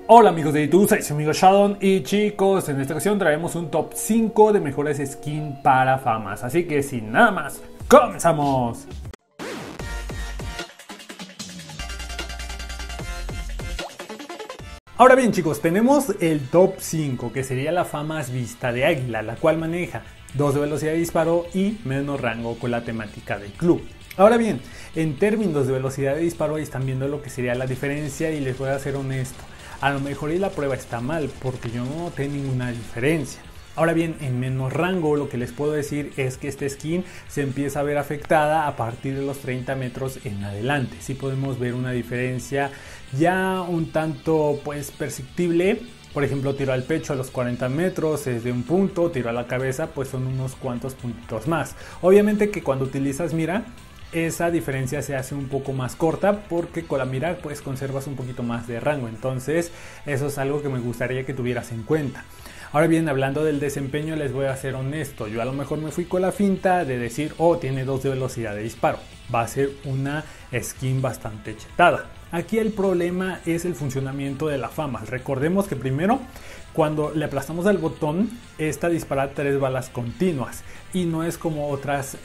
Hola amigos de YouTube, soy su amigo Shadon y chicos, en esta ocasión traemos un top 5 de mejores skins para famas, así que sin nada más, ¡comenzamos! Ahora bien chicos, tenemos el top 5 que sería la famas Vista de Águila, la cual maneja 2 de velocidad de disparo y menos rango con la temática del club. Ahora bien, en términos de velocidad de disparo ahí están viendo lo que sería la diferencia y les voy a ser honesto. A lo mejor y la prueba está mal porque yo no noté ninguna diferencia. Ahora bien, en menos rango lo que les puedo decir es que esta skin se empieza a ver afectada a partir de los 30 metros en adelante. Sí podemos ver una diferencia ya un tanto perceptible. Por ejemplo, tiro al pecho a los 40 metros es de un punto, tiro a la cabeza pues son unos cuantos puntitos más. Obviamente que cuando utilizas mira, esa diferencia se hace un poco más corta porque con la mira pues conservas un poquito más de rango, entonces eso es algo que me gustaría que tuvieras en cuenta. Ahora bien, hablando del desempeño les voy a ser honesto, yo a lo mejor me fui con la finta de decir tiene 2 de velocidad de disparo, va a ser una skin bastante chetada. Aquí el problema es el funcionamiento de la fama. Recordemos que primero cuando le aplastamos al botón esta dispara 3 balas continuas y no es como otras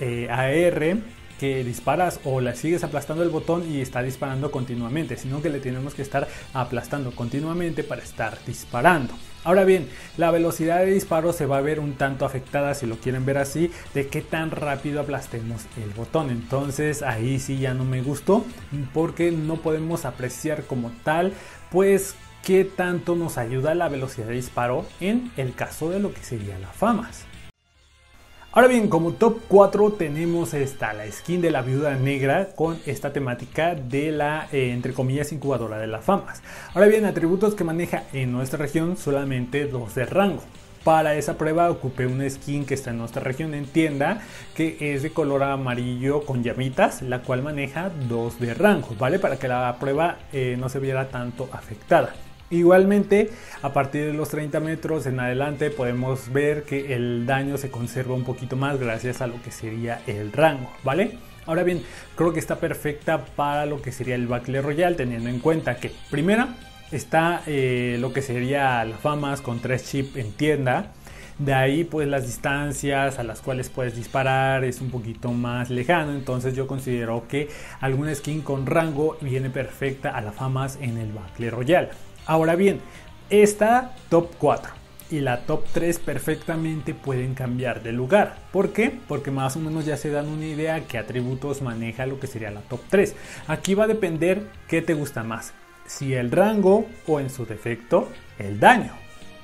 AR que disparas o la sigues aplastando el botón y está disparando continuamente, sino que le tenemos que estar aplastando continuamente para estar disparando. Ahora bien, la velocidad de disparo se va a ver un tanto afectada, si lo quieren ver así, de qué tan rápido aplastemos el botón. Entonces ahí sí ya no me gustó porque no podemos apreciar como tal pues qué tanto nos ayuda la velocidad de disparo en el caso de lo que sería la famas. Ahora bien, como top 4 tenemos la skin de la viuda negra con esta temática de la, entre comillas, incubadora de las famas. Ahora bien, atributos que maneja en nuestra región solamente 2 de rango. Para esa prueba ocupé una skin que está en nuestra región en tienda, que es de color amarillo con llamitas, la cual maneja 2 de rango, ¿vale? Para que la prueba no se viera tanto afectada. Igualmente, a partir de los 30 metros en adelante podemos ver que el daño se conserva un poquito más gracias a lo que sería el rango, ¿vale? Ahora bien, creo que está perfecta para lo que sería el Battle Royale, teniendo en cuenta que primero está lo que sería las famas con 3 chips en tienda. De ahí pues las distancias a las cuales puedes disparar es un poquito más lejano, entonces yo considero que alguna skin con rango viene perfecta a las famas en el Battle Royale. Ahora bien, esta top 4 y la top 3 perfectamente pueden cambiar de lugar. ¿Por qué? Porque más o menos ya se dan una idea qué atributos maneja lo que sería la top 3. Aquí va a depender qué te gusta más, si el rango o en su defecto el daño.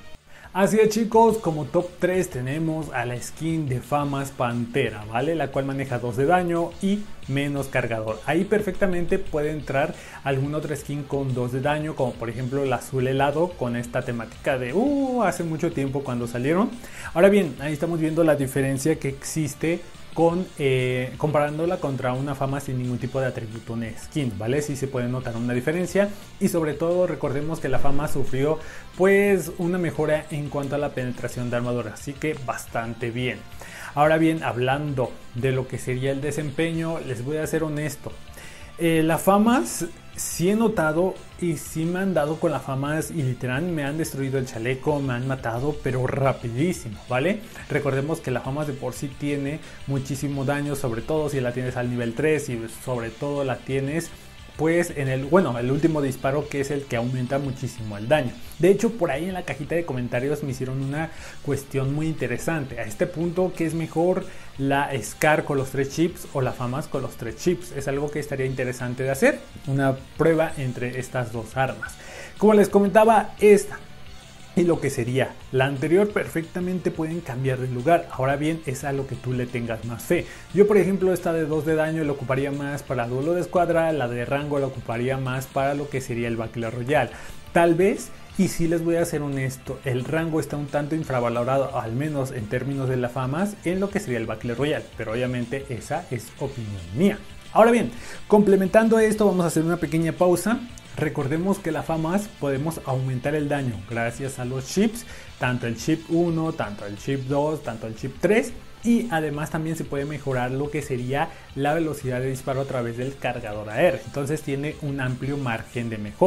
Así es chicos, como top 3 tenemos a la skin de famas Pantera, ¿vale? La cual maneja 2 de daño y menos cargador. Ahí perfectamente puede entrar alguna otra skin con 2 de daño, como por ejemplo el azul helado con esta temática de hace mucho tiempo cuando salieron. Ahora bien, ahí estamos viendo la diferencia que existe comparándola contra una fama sin ningún tipo de atributo en skin, ¿vale? Sí se puede notar una diferencia y sobre todo recordemos que la fama sufrió pues una mejora en cuanto a la penetración de armadura, así que bastante bien. Ahora bien, hablando de lo que sería el desempeño, les voy a ser honesto. Las famas sí he notado y sí me han dado con las famas y literal me han destruido el chaleco, me han matado pero rapidísimo, ¿vale? Recordemos que la famas de por sí tiene muchísimo daño, sobre todo si la tienes al nivel 3 y sobre todo la tienes pues en el último disparo, que es el que aumenta muchísimo el daño. De hecho, por ahí en la cajita de comentarios me hicieron una cuestión muy interesante. A este punto, ¿qué es mejor, la Scar con los 3 chips o la famas con los 3 chips? Es algo que estaría interesante de hacer, una prueba entre estas dos armas. Como les comentaba, esta y lo que sería la anterior perfectamente pueden cambiar de lugar. Ahora bien, es a lo que tú le tengas más fe. Yo por ejemplo esta de 2 de daño la ocuparía más para duelo de escuadra, la de rango la ocuparía más para lo que sería el Battle Royale. Tal vez, y si les voy a ser honesto, el rango está un tanto infravalorado, al menos en términos de las famas, en lo que sería el Battle Royale, pero obviamente esa es opinión mía. Ahora bien, complementando esto vamos a hacer una pequeña pausa. Recordemos que las famas podemos aumentar el daño gracias a los chips, tanto el chip 1, tanto el chip 2, tanto el chip 3 y además también se puede mejorar lo que sería la velocidad de disparo a través del cargador AR, entonces tiene un amplio margen de mejora.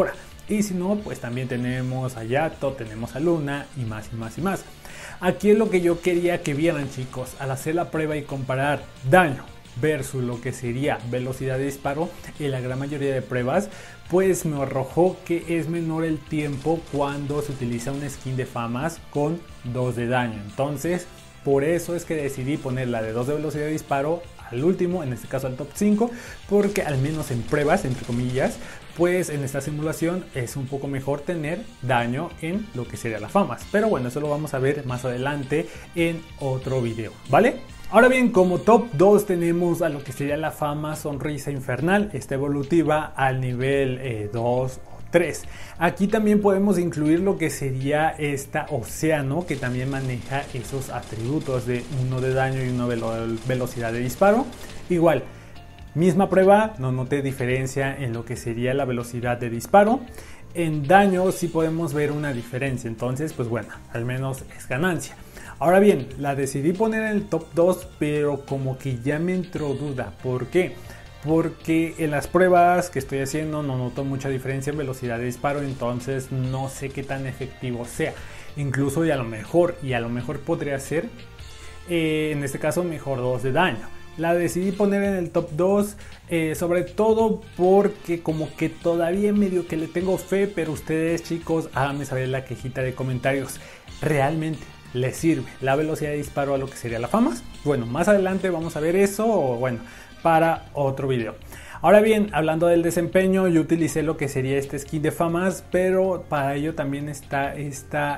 y si no, pues también tenemos a Yato, tenemos a Luna y más y más y más. Aquí es lo que yo quería que vieran, chicos, al hacer la prueba y comparar daño versus lo que sería velocidad de disparo en la gran mayoría de pruebas, pues me arrojó que es menor el tiempo cuando se utiliza una skin de famas con 2 de daño. Entonces por eso es que decidí poner la de 2 de velocidad de disparo al último, en este caso al top 5, porque al menos en pruebas, entre comillas, pues en esta simulación es un poco mejor tener daño en lo que sería las famas. Pero bueno, eso lo vamos a ver más adelante en otro video, ¿vale? Ahora bien, como top 2 tenemos a lo que sería la fama Sonrisa Infernal, esta evolutiva al nivel 2 o 3. Aquí también podemos incluir lo que sería esta Océano, que también maneja esos atributos de 1 de daño y 1 de velocidad de disparo. Igual, misma prueba, no noté diferencia en lo que sería la velocidad de disparo. En daño sí podemos ver una diferencia, entonces pues bueno, al menos es ganancia. Ahora bien, la decidí poner en el top 2, pero como que ya me entró duda. ¿Por qué? Porque en las pruebas que estoy haciendo no noto mucha diferencia en velocidad de disparo, entonces no sé qué tan efectivo sea. Incluso y a lo mejor podría ser, en este caso, mejor 2 de daño. La decidí poner en el top 2, sobre todo porque como que todavía medio que le tengo fe, pero ustedes, chicos, háganme saber en la cajita de comentarios, ¿realmente les sirve la velocidad de disparo a lo que sería la famas? Bueno, más adelante vamos a ver eso, o bueno, para otro video. Ahora bien, hablando del desempeño, yo utilicé lo que sería este skin de famas, pero para ello también está esta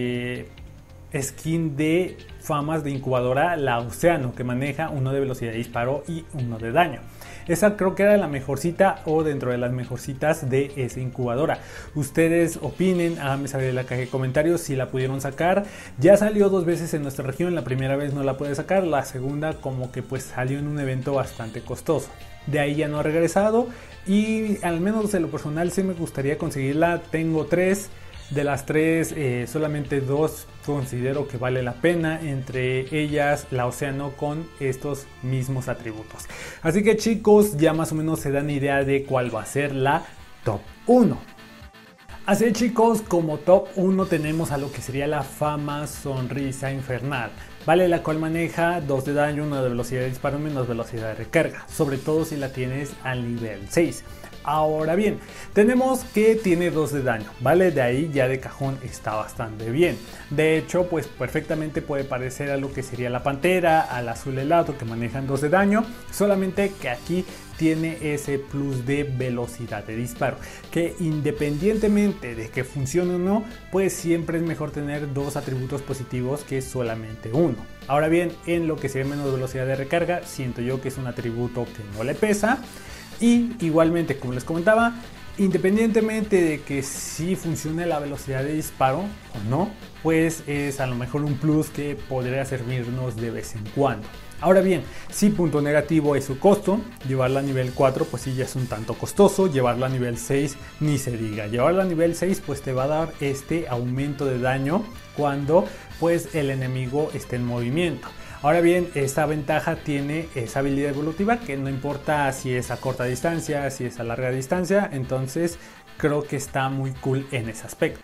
skin de famas de incubadora, la Océano, que maneja 1 de velocidad de disparo y 1 de daño. Esa creo que era la mejorcita o dentro de las mejorcitas de esa incubadora. Ustedes opinen, háganme saber en la caja de comentarios si la pudieron sacar. Ya salió 2 veces en nuestra región, la primera vez no la pude sacar, la segunda como que pues salió en un evento bastante costoso. De ahí ya no ha regresado y al menos en lo personal sí me gustaría conseguirla. Tengo 3. De las 3, solamente 2 considero que vale la pena, entre ellas la Océano con estos mismos atributos. Así que, chicos, ya más o menos se dan idea de cuál va a ser la top 1. Así, chicos, como top 1 tenemos a lo que sería la fama Sonrisa Infernal, ¿vale? La cual maneja 2 de daño, 1 de velocidad de disparo menos velocidad de recarga, sobre todo si la tienes al nivel 6. Ahora bien, tenemos que tiene 2 de daño, ¿vale? De ahí ya de cajón está bastante bien. De hecho, pues perfectamente puede parecer a lo que sería la Pantera, al Azul Helado, que manejan 2 de daño, solamente que aquí tiene ese plus de velocidad de disparo, que independientemente de que funcione o no, pues siempre es mejor tener 2 atributos positivos que solamente uno. Ahora bien, en lo que sería menos velocidad de recarga, siento yo que es un atributo que no le pesa. Y igualmente, como les comentaba, independientemente de que si funcione la velocidad de disparo o no, pues es a lo mejor un plus que podría servirnos de vez en cuando. Ahora bien, sí, punto negativo es su costo. Llevarla a nivel 4 pues sí ya es un tanto costoso. Llevarla a nivel 6 ni se diga. Llevarla a nivel 6 pues te va a dar este aumento de daño cuando pues el enemigo esté en movimiento. Ahora bien, esta ventaja tiene esa habilidad evolutiva que no importa si es a corta distancia, si es a larga distancia, entonces creo que está muy cool en ese aspecto.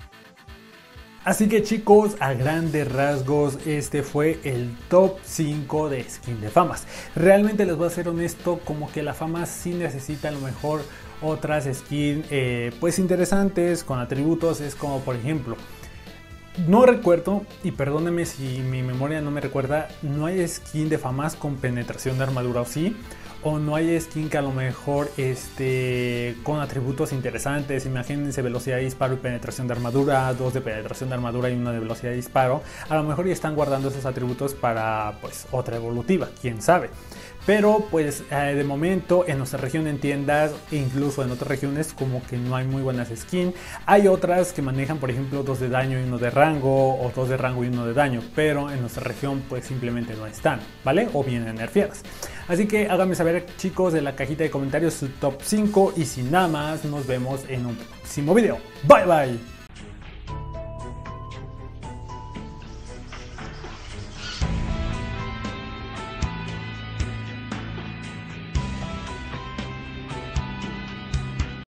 Así que, chicos, a grandes rasgos este fue el top 5 de skin de famas. Realmente les voy a ser honesto, como que la fama sí necesita a lo mejor otras skins pues interesantes con atributos. Es como por ejemplo, no recuerdo, y perdónenme si mi memoria no me recuerda, no hay skin de famas con penetración de armadura, o sí, o no hay skin que a lo mejor con atributos interesantes. Imagínense velocidad de disparo y penetración de armadura, 2 de penetración de armadura y 1 de velocidad de disparo. A lo mejor ya están guardando esos atributos para pues otra evolutiva, quién sabe. Pero pues de momento en nuestra región, en tiendas e incluso en otras regiones, como que no hay muy buenas skins. Hay otras que manejan por ejemplo 2 de daño y 1 de rango, o 2 de rango y 1 de daño, pero en nuestra región pues simplemente no están, ¿vale? O vienen nerfeadas. Así que háganme saber, chicos, en la cajita de comentarios su top 5 y sin nada más nos vemos en un próximo video. Bye bye.